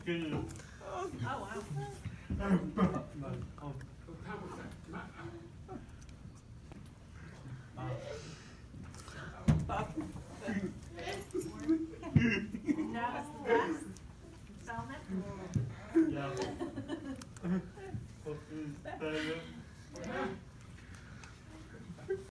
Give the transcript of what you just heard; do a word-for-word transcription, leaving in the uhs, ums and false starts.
Oh, wow. That was the best. Sound it? Ja.